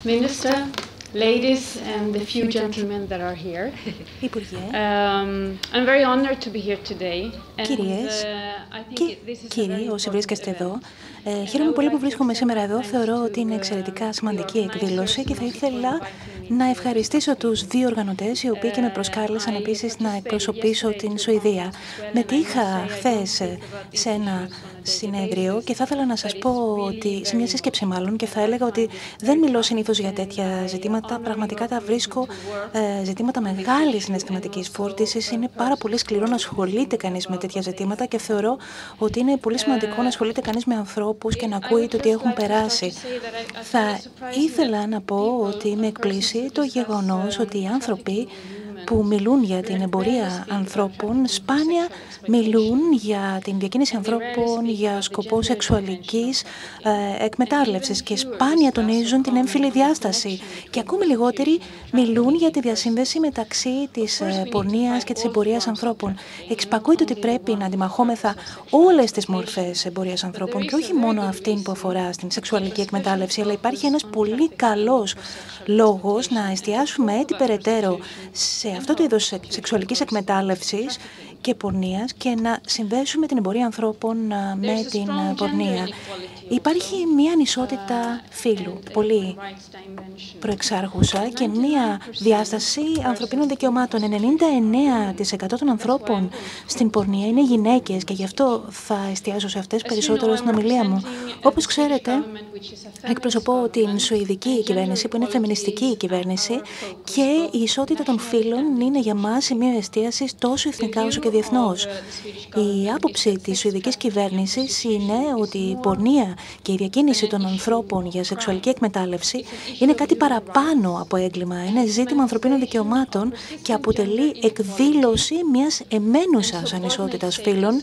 Minister, ladies and the few gentlemen that are here. I'm very honored to be here today. Κυρίες και κύριοι, όσοι βρίσκεστε εδώ, χαίρομαι πολύ που βρίσκομαι σήμερα εδώ. Θεωρώ ότι είναι εξαιρετικά σημαντική εκδήλωση και θα ήθελα να ευχαριστήσω τους δύο οργανωτές, οι οποίοι και με προσκάλεσαν επίσης να εκπροσωπήσω την Σουηδία. Μετήχα χθες σε ένα συνέδριο και θα ήθελα να σας πω ότι, σε μια σύσκεψη μάλλον, και θα έλεγα ότι δεν μιλώ συνήθως για τέτοια ζητήματα. Πραγματικά τα βρίσκω ζητήματα μεγάλης συναισθηματικής φόρτισης. Είναι πάρα πολύ σκληρό να ασχολείται κανείς με τέτοια ζητήματα και θεωρώ ότι είναι πολύ σημαντικό να ασχολείται κανείς με ανθρώπους και να ακούει το τι έχουν περάσει. Θα ήθελα να πω ότι με εκπλήσει το γεγονός ότι οι άνθρωποι που μιλούν για την εμπορία ανθρώπων σπάνια μιλούν για την διακίνηση ανθρώπων για σκοπό σεξουαλικής εκμετάλλευσης και σπάνια τονίζουν την έμφυλη διάσταση και ακόμη λιγότεροι μιλούν για τη διασύνδεση μεταξύ της πορνείας και της εμπορίας ανθρώπων. Εξυπακούεται ότι πρέπει να αντιμαχόμεθα όλες τις μορφές εμπορίας ανθρώπων και όχι μόνο αυτήν που αφορά στην σεξουαλική εκμετάλλευση, αλλά υπάρχει ένας πολύ καλός λόγος να εστιάσουμε έτσι περαιτέρω σε αυτό το είδος σεξουαλικής εκμετάλλευσης και πορνείας και να συνδέσουμε την εμπορία ανθρώπων με την πορνεία. Υπάρχει μία ανισότητα φύλου, πολύ προεξάρχουσα, και μία διάσταση ανθρωπίνων δικαιωμάτων. 99% των ανθρώπων στην πορνεία είναι γυναίκες και γι' αυτό θα εστιάσω σε αυτές περισσότερο στην ομιλία μου. Όπως ξέρετε, εκπροσωπώ την Σουηδική κυβέρνηση, που είναι φεμινιστική κυβέρνηση, και η ισότητα των φύλων είναι για μας σημείο εστίασης τόσο εθνικά όσο και διεθνώς. Η άποψη της Σουηδικής κυβέρνησης είναι ότι η πορνεία και η διακίνηση των ανθρώπων για σεξουαλική εκμετάλλευση είναι κάτι παραπάνω από έγκλημα. Είναι ζήτημα ανθρωπίνων δικαιωμάτων και αποτελεί εκδήλωση μιας εμένουσας ανισότητας φύλων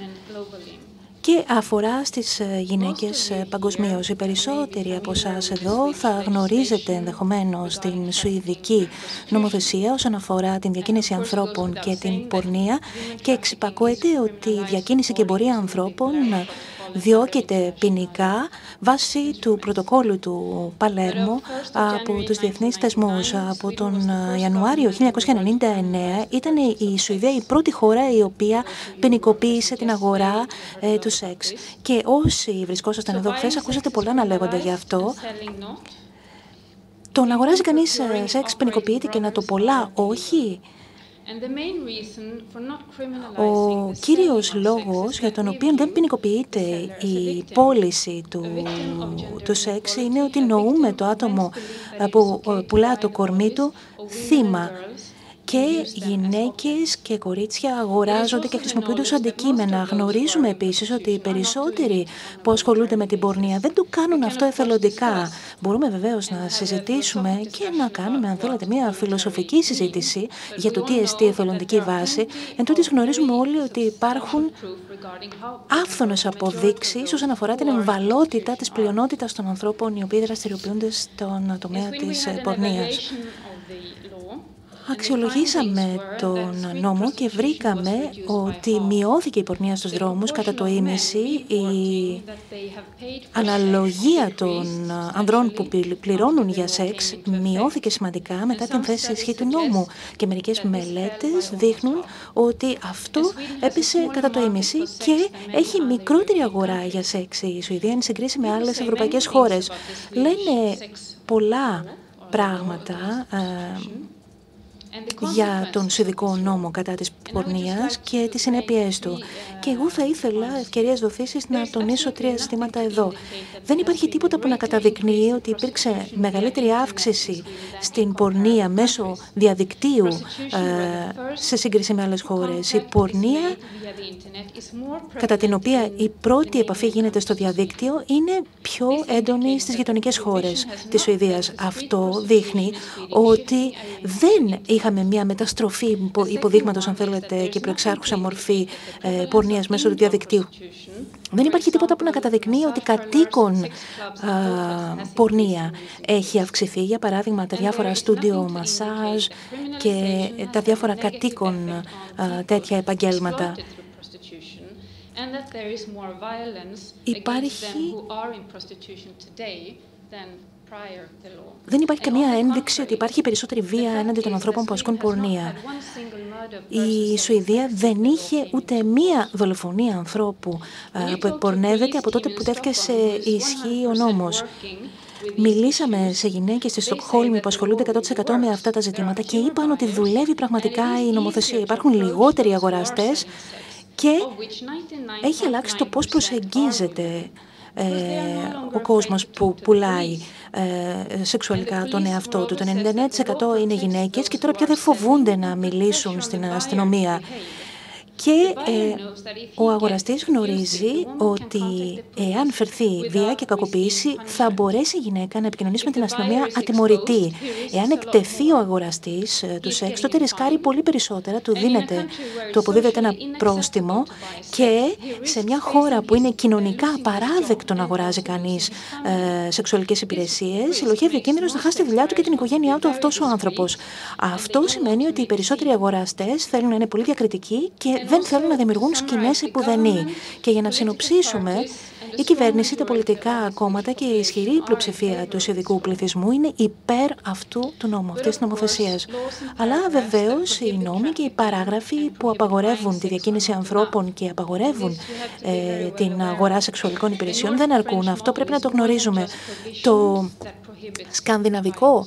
και αφορά στις γυναίκες παγκοσμίως. Οι περισσότεροι από εσάς εδώ θα γνωρίζετε ενδεχομένως την σουηδική νομοθεσία όσον αφορά την διακίνηση ανθρώπων και την πορνεία και εξυπακούεται ότι η διακίνηση και εμπορία ανθρώπων διώκεται ποινικά βάσει του πρωτοκόλλου του Παλέρμο από τους διεθνείς θεσμούς. Από τον Ιανουάριο 1999 ήταν η Σουηδία η πρώτη χώρα η οποία ποινικοποίησε την αγορά του σεξ. Και όσοι βρισκόσασταν εδώ χθες, ακούσατε πολλά να λέγονται γι' αυτό. Το να αγοράζει κανείς σεξ ποινικοποιείται και να το πολλά όχι. Ο κύριος λόγος για τον οποίο δεν ποινικοποιείται η πώληση του σεξ είναι ότι νοούμε το άτομο που πουλά το κορμί του θύμα. Και γυναίκες και κορίτσια αγοράζονται και χρησιμοποιούνται ως αντικείμενα. Γνωρίζουμε επίσης ότι οι περισσότεροι που ασχολούνται με την πορνεία δεν το κάνουν αυτό εθελοντικά. Μπορούμε βεβαίως να συζητήσουμε και να κάνουμε, αν θέλετε, μια φιλοσοφική συζήτηση για το τι εστί εθελοντική βάση. Εν τούτης γνωρίζουμε όλοι ότι υπάρχουν άφθονες αποδείξεις όσον αφορά την εμβαλότητα της πλειονότητας των ανθρώπων οι οποίοι δραστηριοποιούνται στον τομέα της πορνείας. Αξιολογήσαμε τον νόμο και βρήκαμε ότι μειώθηκε η πορνεία στους δρόμους κατά το ίμιση. Η αναλογία των ανδρών που πληρώνουν για σεξ μειώθηκε σημαντικά μετά την θέση ισχύ του νόμου και μερικές μελέτες δείχνουν ότι αυτό έπεσε κατά το ίμιση και έχει μικρότερη αγορά για σεξ η Σουηδία εν συγκρίση με άλλες ευρωπαϊκές χώρες. Λένε πολλά πράγματα για τον σουηδικό νόμο κατά της πορνείας και τις συνέπειές του. Και εγώ θα ήθελα, ευκαιρίες δοθήσεις, να τονίσω τρία ζητήματα εδώ. Δεν υπάρχει τίποτα που να καταδεικνύει ότι υπήρξε μεγαλύτερη αύξηση στην πορνεία μέσω διαδικτύου σε σύγκριση με άλλες χώρες. Η πορνεία, κατά την οποία η πρώτη επαφή γίνεται στο διαδίκτυο, είναι πιο έντονη στις γειτονικές χώρες της Σουηδίας. Αυτό δείχνει ότι δεν είχαμε μια μεταστροφή υποδείγματος, αν θέλετε, και προεξάρχουσα μορφή πορνείας μέσω του διαδικτύου. Δεν υπάρχει τίποτα που να καταδεικνύει ότι κατοίκον πορνεία έχει αυξηθεί. Για παράδειγμα, τα διάφορα στούντιο μασάζ και τα διάφορα κατοίκον τέτοια επαγγέλματα. Υπάρχει δεν υπάρχει καμία ένδειξη ότι υπάρχει περισσότερη βία έναντι των ανθρώπων που ασκούν πορνεία. Η Σουηδία δεν είχε ούτε μία δολοφονία ανθρώπου που εκπορνεύεται από τότε που τέθηκε σε ισχύ ο νόμος. Μιλήσαμε σε γυναίκες στη Στοκχόλμη που ασχολούνται 100% με αυτά τα ζητήματα και είπαν ότι δουλεύει πραγματικά η νομοθεσία. Υπάρχουν λιγότεροι αγοραστές και έχει αλλάξει το πώς προσεγγίζεται ο κόσμος που πουλάει σεξουαλικά τον εαυτό του. Το 99% είναι γυναίκες και τώρα πια δεν φοβούνται να μιλήσουν στην αστυνομία. Και ο αγοραστής γνωρίζει ότι εάν φερθεί βία και κακοποίηση θα μπορέσει η γυναίκα να επικοινωνήσει με την αστυνομία ατιμωρητή. Εάν εκτεθεί ο αγοραστής του σεξ, τότε ρισκάρει πολύ περισσότερα, του αποδίδεται ένα πρόστιμο και σε μια χώρα που είναι κοινωνικά απαράδεκτο να αγοράζει κανείς σεξουαλικές υπηρεσίες, ελοχεύει ο κίνδυνος να χάσει τη δουλειά του και την οικογένειά του αυτός ο άνθρωπος. Αυτό σημαίνει ότι οι περισσότεροι αγοραστές θέλουν να είναι πολύ διακριτικοί και δεν θέλουν να δημιουργούν σκηνές επουδενή. Και για να συνοψίσουμε, η κυβέρνηση, τα πολιτικά κόμματα και η ισχυρή πλειοψηφία του σουηδικού πληθυσμού είναι υπέρ αυτού του νόμου, αυτής της νομοθεσίας. Αλλά βεβαίως οι νόμοι και οι παράγραφοι που απαγορεύουν τη διακίνηση ανθρώπων και απαγορεύουν την αγορά σεξουαλικών υπηρεσιών δεν αρκούν. Αυτό πρέπει να το γνωρίζουμε. Το σκανδιναβικό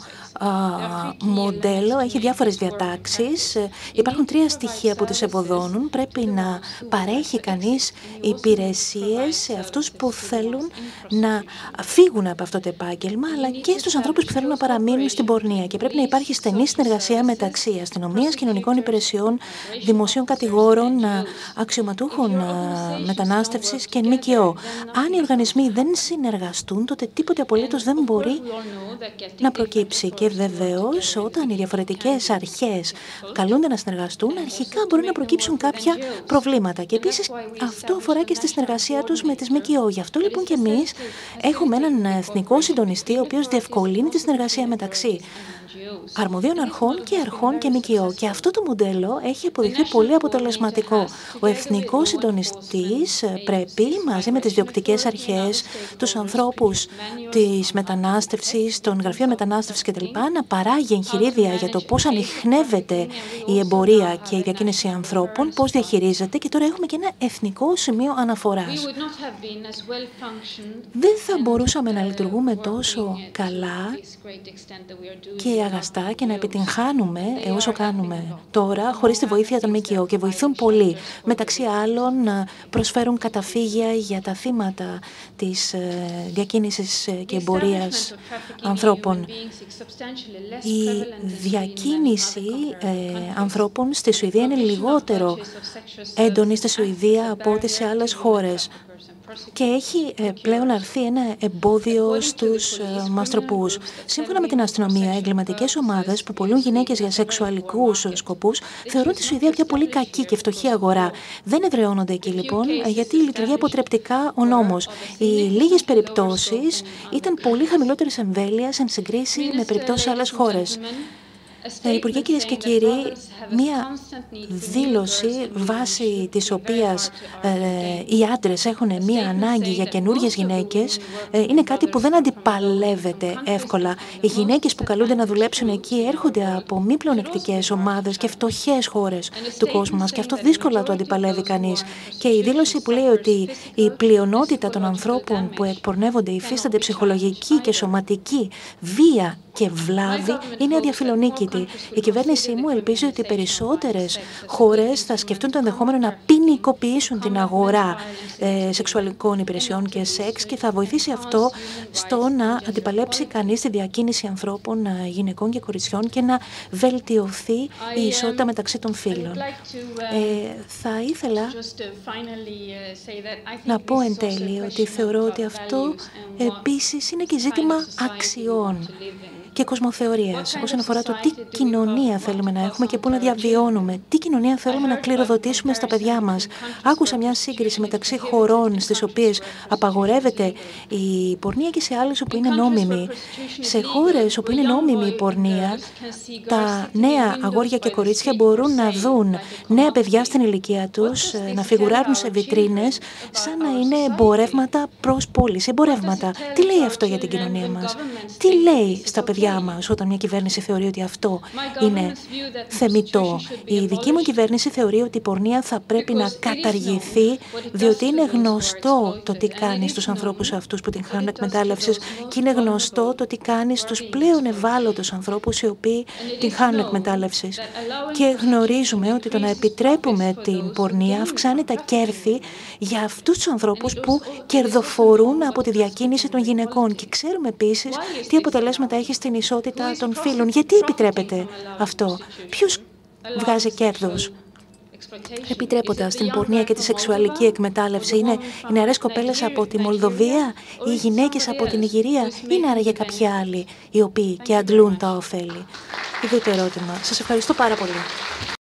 μοντέλο έχει διάφορες διατάξεις. Υπάρχουν 3 στοιχεία που τις ευωδώνουν. Πρέπει να παρέχει κανείς υπηρεσίες σε αυτούς που θέλουν να φύγουν από αυτό το επάγγελμα, αλλά και στους ανθρώπους που θέλουν να παραμείνουν στην πορνεία. Και πρέπει να υπάρχει στενή συνεργασία μεταξύ αστυνομίας, κοινωνικών υπηρεσιών, δημοσίων κατηγόρων, αξιωματούχων μετανάστευσης και ΜΚΟ. Αν οι οργανισμοί δεν συνεργαστούν, τότε τίποτε απολύτως δεν μπορεί να προκύψει. Και βεβαίως, όταν οι διαφορετικές αρχές καλούνται να συνεργαστούν, αρχικά μπορεί να προκύψουν κάποια προβλήματα. Και επίσης αυτό αφορά και στη συνεργασία τους με τις ΜΚΟ. Γι' αυτό λοιπόν και εμείς έχουμε έναν εθνικό συντονιστή, ο οποίος διευκολύνει τη συνεργασία μεταξύ αρμοδίων αρχών και ΜΚΟ. Και αυτό το μοντέλο έχει αποδειχθεί πολύ αποτελεσματικό. Ο εθνικός συντονιστής πρέπει μαζί με τις διοκτικές αρχές, τους ανθρώπους της μετανάστευσης, των γραφείων μετανάστευσης κτλ. Να παράγει εγχειρίδια για το πώς ανιχνεύεται η εμπορία και η διακίνηση ανθρώπων, πώς διαχειρίζεται, και τώρα έχουμε και ένα εθνικό σημείο αναφοράς. Δεν θα μπορούσαμε να λειτουργούμε τόσο καλά και αγαστά και να επιτυγχάνουμε όσο κάνουμε τώρα χωρίς τη βοήθεια των ΜΚΟ, και βοηθούν πολύ. Μεταξύ άλλων προσφέρουν καταφύγια για τα θύματα της διακίνησης και εμπορίας ανθρώπων. Η διακίνηση ανθρώπων στη Σουηδία είναι λιγότερο έντονη στη Σουηδία από ό,τι σε άλλες χώρες. Και έχει πλέον αρθεί ένα εμπόδιο στους μαστροπούς. Σύμφωνα με την αστυνομία, εγκληματικές ομάδες που πωλούν γυναίκες για σεξουαλικούς σκοπούς θεωρούν τη Σουηδία πια πολύ κακή και φτωχή αγορά. Δεν εδραιώνονται εκεί λοιπόν, γιατί λειτουργεί αποτρεπτικά ο νόμος. Οι λίγες περιπτώσεις ήταν πολύ χαμηλότερης εμβέλειας εν συγκρίση με περιπτώσεις σε άλλες χώρες. Υπουργέ, κυρίες και κύριοι, μία δήλωση βάσει της οποίας οι άντρες έχουν μία ανάγκη για καινούργιες γυναίκες είναι κάτι που δεν αντιπαλεύεται εύκολα. Οι γυναίκες που καλούνται να δουλέψουν εκεί έρχονται από μη πλεονεκτικές ομάδες και φτωχές χώρες του κόσμου μας, και αυτό δύσκολα το αντιπαλεύει κανείς. Και η δήλωση που λέει ότι η πλειονότητα των ανθρώπων που εκπορνεύονται υφίστανται ψυχολογική και σωματική βία και βλάβη είναι αδιαφιλονίκητη. Η κυβέρνησή μου ελπίζει ότι περισσότερες χώρες θα σκεφτούν το ενδεχόμενο να ποινικοποιήσουν την αγορά σεξουαλικών υπηρεσιών και σεξ, και θα βοηθήσει αυτό στο να αντιπαλέψει κανείς τη διακίνηση ανθρώπων, γυναικών και κοριτσιών, και να βελτιωθεί η ισότητα μεταξύ των φύλων. Θα ήθελα να πω εν τέλει ότι θεωρώ ότι αυτό επίσης είναι και ζήτημα αξιών. και κοσμοθεωρίας, όσον αφορά το τι κοινωνία θέλουμε να έχουμε και πού να διαβιώνουμε, τι κοινωνία θέλουμε να κληροδοτήσουμε στα παιδιά μας. Άκουσα μια σύγκριση μεταξύ χωρών στις οποίες απαγορεύεται η πορνεία και σε άλλες όπου είναι νόμιμη. Σε χώρες όπου είναι νόμιμη η πορνεία, τα νέα αγόρια και κορίτσια μπορούν να δουν νέα παιδιά στην ηλικία τους, να φιγουράρουν σε βιτρίνες, σαν να είναι εμπορεύματα προς πώληση. Εμπορεύματα. Τι λέει αυτό για την κοινωνία μας? Τι λέει στα παιδιά μας όταν μια κυβέρνηση θεωρεί ότι αυτό είναι θεμιτό? Η δική μου κυβέρνηση θεωρεί ότι η πορνεία θα πρέπει να καταργηθεί, διότι είναι γνωστό το τι κάνει στους ανθρώπους αυτούς που την χάνουν εκμετάλλευσης και είναι γνωστό το τι κάνει στους πλέον ευάλωτους ανθρώπους οι οποίοι την χάνουν εκμετάλλευσης. Και γνωρίζουμε ότι το να επιτρέπουμε την πορνεία αυξάνει τα κέρδη για αυτούς τους ανθρώπους που κερδοφορούν από τη διακίνηση των γυναικών. Και ξέρουμε επίσης τι αποτελέσματα έχει στην ισότητα των φύλων. Γιατί επιτρέπεται αυτό? Ποιος βγάζει κέρδος επιτρέποντας την πορνεία και τη σεξουαλική εκμετάλλευση? Είναι οι νεαρές κοπέλες από τη Μολδοβία, οι γυναίκες από την Νιγηρία, ή είναι άραγε κάποιοι άλλοι οι οποίοι και αντλούν τα ωφέλη? Ίδιο το ερώτημα. Σας ευχαριστώ πάρα πολύ.